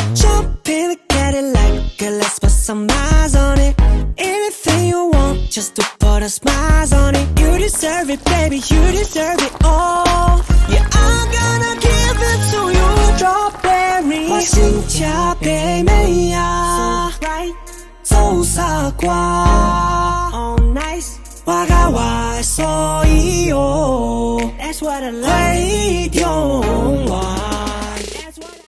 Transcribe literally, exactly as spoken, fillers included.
Jump in the Cadillac, girl, let's put some miles on it. Anything you want, just to put a smile on it. You deserve it, baby, you deserve it all. Yeah, I'm gonna give it to you. Strawberry, 我心恰被美呀，走傻瓜。All nice， 我甲我的所有，That's what I like。